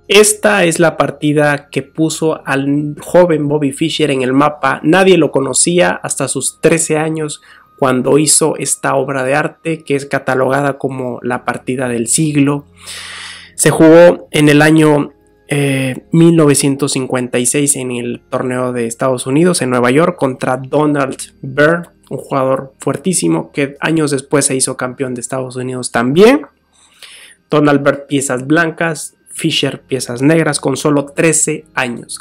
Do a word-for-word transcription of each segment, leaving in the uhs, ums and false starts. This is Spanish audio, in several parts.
Esta es la partida que puso al joven Bobby Fischer en el mapa. Nadie lo conocía hasta sus trece años cuando hizo esta obra de arte que es catalogada como la partida del siglo. Se jugó en el año eh, mil novecientos cincuenta y seis en el torneo de Estados Unidos en Nueva York contra Donald Byrne, un jugador fuertísimo que años después se hizo campeón de Estados Unidos también. Donald Byrne piezas blancas, Fischer piezas negras con solo trece años.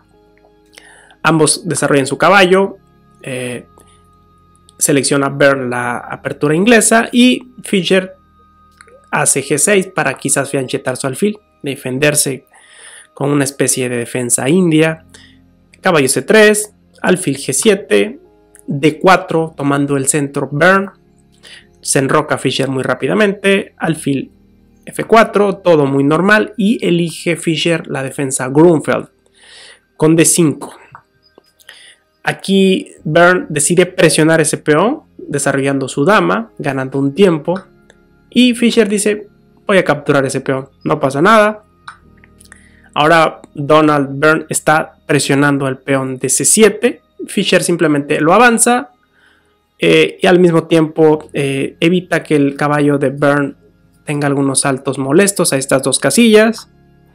Ambos desarrollan su caballo. Eh, selecciona Byrne la apertura inglesa y Fischer hace G seis para quizás fianchetar su alfil, defenderse con una especie de defensa india. Caballo C tres, alfil G siete, D cuatro tomando el centro Byrne. Se enroca Fischer muy rápidamente, alfil F cuatro, todo muy normal y elige Fischer la defensa Grunfeld con D cinco. Aquí Byrne decide presionar ese peón desarrollando su dama, ganando un tiempo y Fischer dice voy a capturar ese peón, no pasa nada. Ahora Donald Byrne está presionando el peón de C siete, Fischer simplemente lo avanza eh, y al mismo tiempo eh, evita que el caballo de Byrne tenga algunos saltos molestos a estas dos casillas.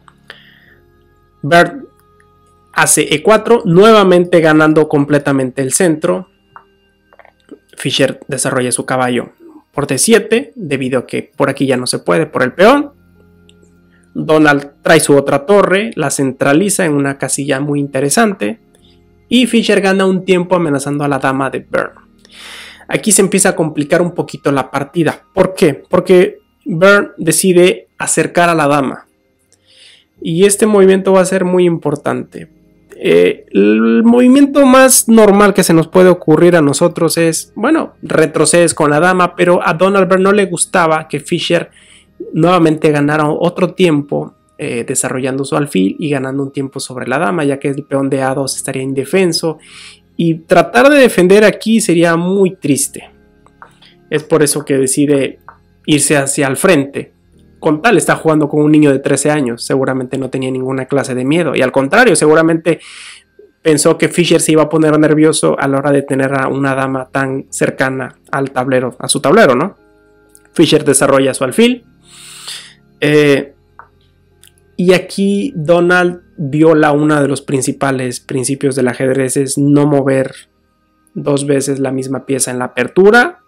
Byrne hace E cuatro, nuevamente ganando completamente el centro. Fischer desarrolla su caballo por D siete, debido a que por aquí ya no se puede por el peón. Donald trae su otra torre, la centraliza en una casilla muy interesante. Y Fischer gana un tiempo amenazando a la dama de Byrne. Aquí se empieza a complicar un poquito la partida. ¿Por qué? Porque Byrne decide acercar a la dama. Y este movimiento va a ser muy importante. Eh, el movimiento más normal que se nos puede ocurrir a nosotros es, bueno, retrocedes con la dama, pero a Donald Byrne no le gustaba que Fischer nuevamente ganara otro tiempo eh, desarrollando su alfil y ganando un tiempo sobre la dama, ya que el peón de A dos estaría indefenso y tratar de defender aquí sería muy triste. Es por eso que decide irse hacia el frente. Con tal está jugando con un niño de trece años, seguramente no tenía ninguna clase de miedo y al contrario, seguramente pensó que Fischer se iba a poner nervioso a la hora de tener a una dama tan cercana al tablero, a su tablero, ¿no? Fischer desarrolla su alfil eh, y aquí Donald viola uno de los principales principios del ajedrez, es no mover dos veces la misma pieza en la apertura.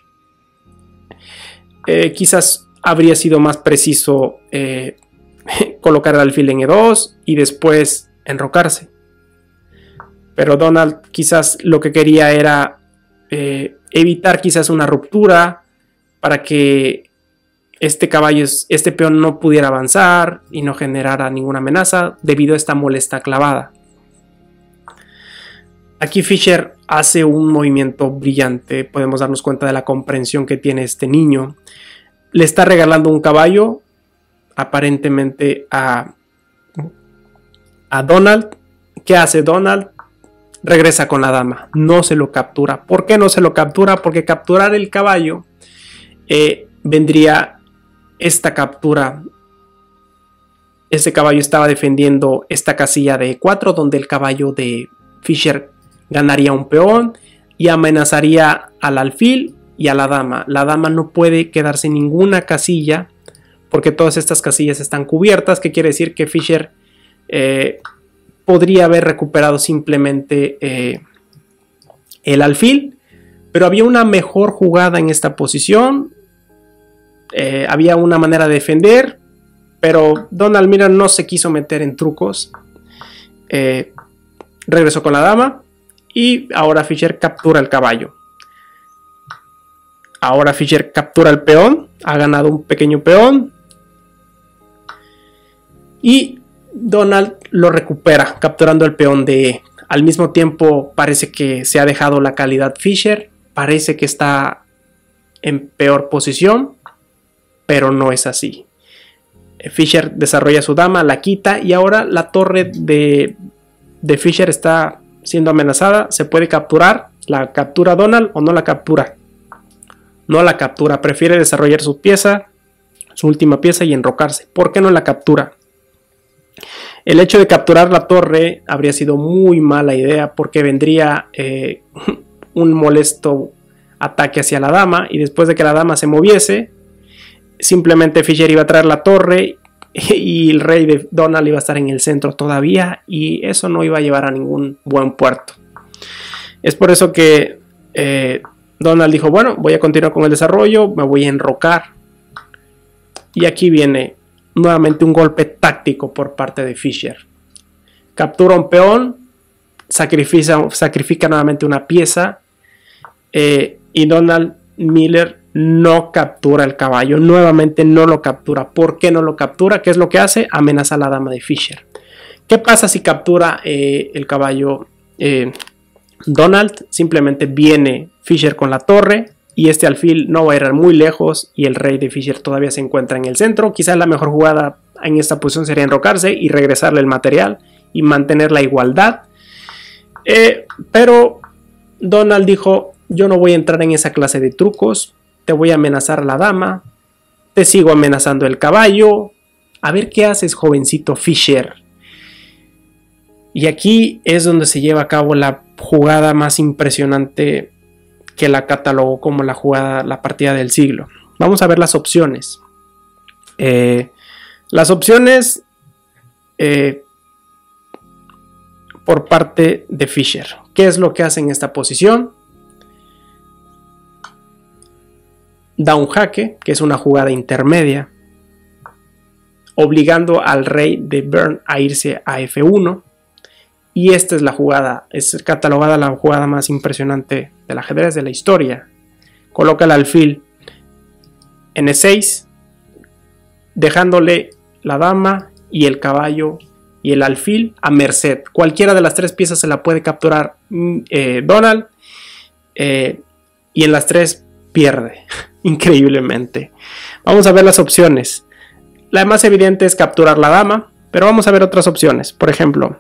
Eh, quizás habría sido más preciso eh, colocar el alfil en E dos y después enrocarse. Pero Donald quizás lo que quería era eh, evitar quizás una ruptura para que este caballo, este peón no pudiera avanzar y no generara ninguna amenaza debido a esta molesta clavada. Aquí Fischer hace un movimiento brillante, podemos darnos cuenta de la comprensión que tiene este niño. Le está regalando un caballo aparentemente a, a Donald. ¿Qué hace Donald? Regresa con la dama, no se lo captura. ¿Por qué no se lo captura? Porque capturar el caballo eh, vendría esta captura. Este caballo estaba defendiendo esta casilla de E cuatro donde el caballo de Fischer ganaría un peón y amenazaría al alfil y a la dama. La dama no puede quedarse en ninguna casilla porque todas estas casillas están cubiertas, que quiere decir que Fischer eh, podría haber recuperado simplemente eh, el alfil, pero había una mejor jugada en esta posición, eh, había una manera de defender, pero Donald Miller no se quiso meter en trucos, eh, regresó con la dama y ahora Fischer captura el caballo. Ahora Fischer captura el peón, ha ganado un pequeño peón y Donald lo recupera capturando el peón de E. Al mismo tiempo parece que se ha dejado la calidad Fischer, parece que está en peor posición, pero no es así. Fischer desarrolla su dama, la quita y ahora la torre de, de Fischer está siendo amenazada, se puede capturar, la captura Donald o no la captura. No la captura, prefiere desarrollar su pieza, su última pieza y enrocarse. ¿Por qué no la captura? El hecho de capturar la torre habría sido muy mala idea porque vendría eh, un molesto ataque hacia la dama y después de que la dama se moviese, simplemente Fischer iba a traer la torre y el rey de Donald iba a estar en el centro todavía y eso no iba a llevar a ningún buen puerto. Es por eso que eh, Donald dijo, bueno, voy a continuar con el desarrollo, me voy a enrocar. Y aquí viene nuevamente un golpe táctico por parte de Fischer. Captura un peón, sacrifica, sacrifica nuevamente una pieza eh, y Donald Miller no captura el caballo. Nuevamente no lo captura. ¿Por qué no lo captura? ¿Qué es lo que hace? Amenaza a la dama de Fischer. ¿Qué pasa si captura eh, el caballo eh, Donald? Simplemente viene Fischer con la torre y este alfil no va a ir muy lejos y el rey de Fischer todavía se encuentra en el centro. Quizás la mejor jugada en esta posición sería enrocarse y regresarle el material y mantener la igualdad. Eh, pero Donald dijo, yo no voy a entrar en esa clase de trucos, te voy a amenazar a la dama, te sigo amenazando el caballo, a ver qué haces, jovencito Fischer. Y aquí es donde se lleva a cabo la jugada más impresionante que la catalogó como la jugada, la partida del siglo. Vamos a ver las opciones. Eh, las opciones eh, por parte de Fischer. ¿Qué es lo que hace en esta posición? Da un jaque, que es una jugada intermedia, obligando al rey de Bern a irse a F uno. Y esta es la jugada, es catalogada la jugada más impresionante del ajedrez de la historia. Coloca el alfil en E seis, dejándole la dama y el caballo y el alfil a merced. Cualquiera de las tres piezas se la puede capturar eh, Donald eh, y en las tres pierde, increíblemente. Vamos a ver las opciones. La más evidente es capturar la dama, pero vamos a ver otras opciones. Por ejemplo,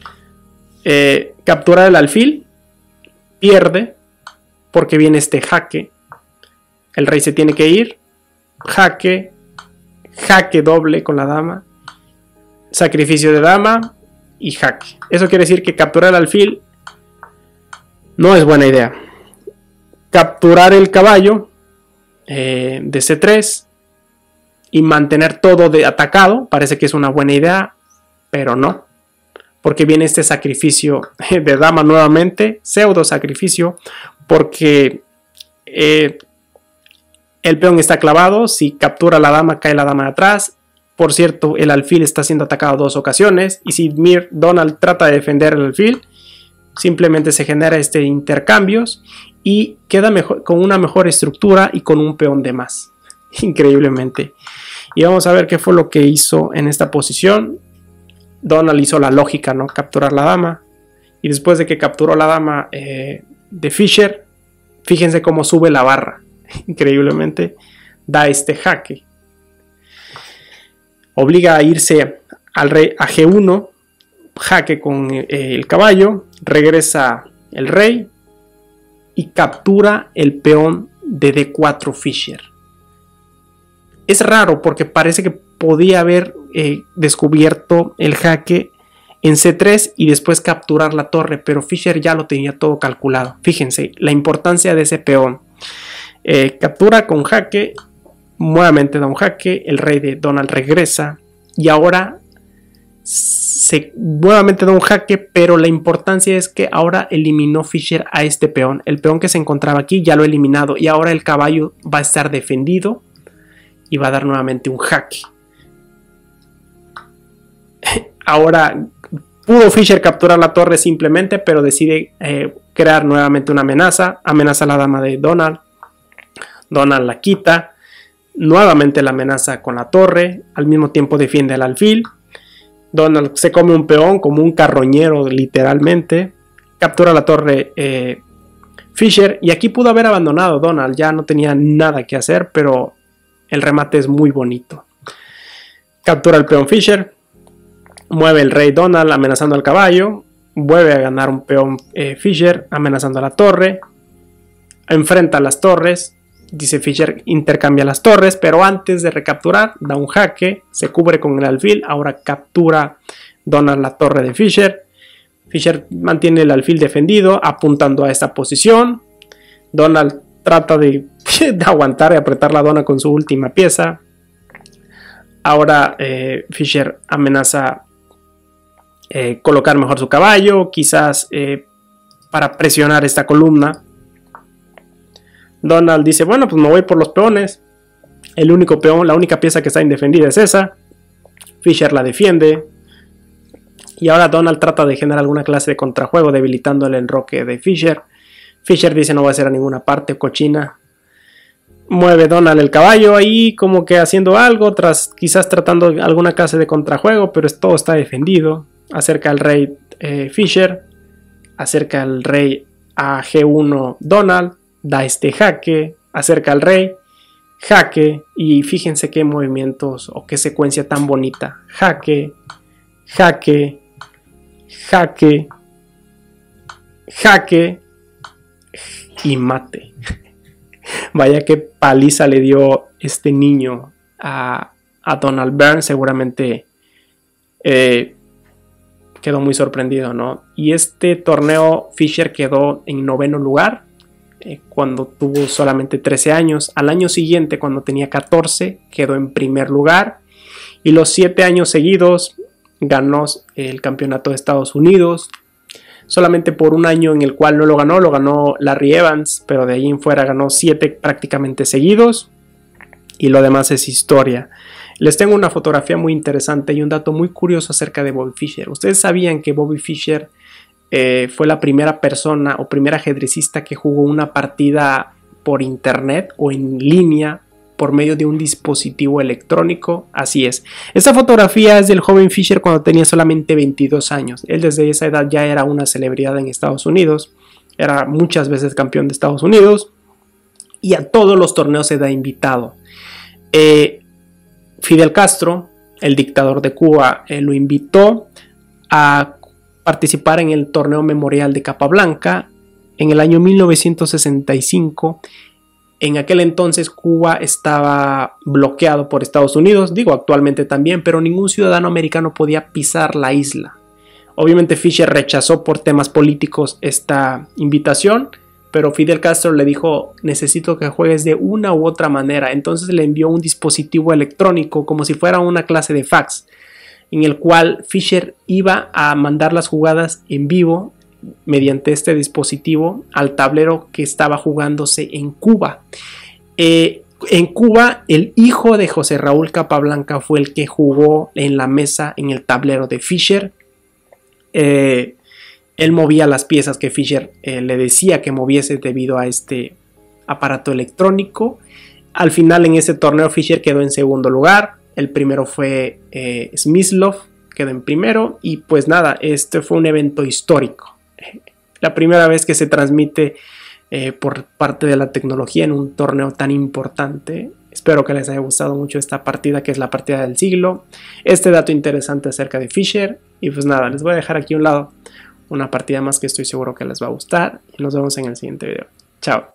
Eh, capturar el alfil, pierde porque viene este jaque, el rey se tiene que ir, jaque, jaque doble con la dama, sacrificio de dama y jaque. Eso quiere decir que capturar el alfil no es buena idea. Capturar el caballo eh, de C tres y mantener todo de atacado parece que es una buena idea, pero no. Porque viene este sacrificio de dama nuevamente, pseudo sacrificio, porque eh, el peón está clavado, si captura la dama cae la dama de atrás. Por cierto, el alfil está siendo atacado dos ocasiones y si Mir Donald trata de defender el alfil, simplemente se genera este intercambios y queda mejor, con una mejor estructura y con un peón de más, increíblemente. Y vamos a ver qué fue lo que hizo en esta posición. Donald hizo la lógica, ¿no? Capturar la dama. Y después de que capturó la dama eh, de Fischer, fíjense cómo sube la barra. Increíblemente, da este jaque. Obliga a irse al rey a G uno, jaque con eh, el caballo, regresa el rey y captura el peón de D cuatro Fischer. Es raro porque parece que podía haber eh, descubierto el jaque en C tres y después capturar la torre, pero Fischer ya lo tenía todo calculado. Fíjense la importancia de ese peón. Eh, captura con jaque, nuevamente da un jaque, el rey de Donald regresa y ahora se, nuevamente da un jaque, pero la importancia es que ahora eliminó Fischer a este peón. El peón que se encontraba aquí ya lo ha eliminado y ahora el caballo va a estar defendido y va a dar nuevamente un jaque. Ahora pudo Fischer capturar la torre simplemente, pero decide eh, crear nuevamente una amenaza. Amenaza a la dama de Donald. Donald la quita. Nuevamente la amenaza con la torre. Al mismo tiempo defiende el alfil. Donald se come un peón como un carroñero literalmente. Captura la torre eh, Fischer. Y aquí pudo haber abandonado Donald. Ya no tenía nada que hacer, pero el remate es muy bonito. Captura el peón Fischer. Mueve el rey Donald amenazando al caballo. Vuelve a ganar un peón eh, Fischer amenazando a la torre. Enfrenta las torres. Dice Fischer intercambia las torres, pero antes de recapturar da un jaque, se cubre con el alfil, ahora captura Donald la torre de Fischer. Fischer mantiene el alfil defendido apuntando a esta posición. Donald trata de, de aguantar y apretar la dona con su última pieza. Ahora eh, Fischer amenaza eh, colocar mejor su caballo, quizás eh, para presionar esta columna. Donald dice, bueno, pues me voy por los peones. El único peón, la única pieza que está indefendida es esa. Fischer la defiende. Y ahora Donald trata de generar alguna clase de contrajuego, debilitando el enroque de Fischer. Fischer dice, no va a ser a ninguna parte, cochina. Mueve Donald el caballo ahí, como que haciendo algo, tras quizás tratando alguna clase de contrajuego, pero todo está defendido. Acerca al rey eh, Fischer. Acerca al rey a G uno Donald. Da este jaque, acerca al rey, jaque, y fíjense qué movimientos o qué secuencia tan bonita. Jaque, jaque, jaque, jaque y mate. Vaya qué paliza le dio este niño a, a Donald Byrne. Seguramente eh, quedó muy sorprendido, ¿no? Y este torneo Fischer quedó en noveno lugar. Cuando tuvo solamente trece años. Al año siguiente, cuando tenía catorce, quedó en primer lugar, y los siete años seguidos ganó el campeonato de Estados Unidos. Solamente por un año en el cual no lo ganó, lo ganó Larry Evans, pero de ahí en fuera ganó siete prácticamente seguidos, y lo demás es historia. Les tengo una fotografía muy interesante y un dato muy curioso acerca de Bobby Fischer. ¿Ustedes sabían que Bobby Fischer Eh, fue la primera persona o primera ajedrecista que jugó una partida por internet o en línea por medio de un dispositivo electrónico? Así es. Esta fotografía es del joven Fischer cuando tenía solamente veintidós años. Él desde esa edad ya era una celebridad en Estados Unidos. Era muchas veces campeón de Estados Unidos y a todos los torneos se da invitado. Eh, Fidel Castro, el dictador de Cuba, eh, lo invitó a participar en el torneo memorial de Capablanca en el año mil novecientos sesenta y cinco. En aquel entonces Cuba estaba bloqueado por Estados Unidos, digo actualmente también, pero ningún ciudadano americano podía pisar la isla. Obviamente Fischer rechazó por temas políticos esta invitación, pero Fidel Castro le dijo, necesito que juegues de una u otra manera. Entonces le envió un dispositivo electrónico como si fuera una clase de fax, en el cual Fischer iba a mandar las jugadas en vivo mediante este dispositivo al tablero que estaba jugándose en Cuba. Eh, en Cuba, el hijo de José Raúl Capablanca fue el que jugó en la mesa en el tablero de Fischer. Eh, él movía las piezas que Fischer eh, le decía que moviese debido a este aparato electrónico. Al final, en ese torneo, Fischer quedó en segundo lugar. El primero fue eh, Smyslov, quedó en primero, y pues nada, este fue un evento histórico. La primera vez que se transmite eh, por parte de la tecnología en un torneo tan importante. Espero que les haya gustado mucho esta partida, que es la partida del siglo. Este dato interesante acerca de Fischer. Y pues nada, les voy a dejar aquí a un lado una partida más que estoy seguro que les va a gustar. Y nos vemos en el siguiente video. Chao.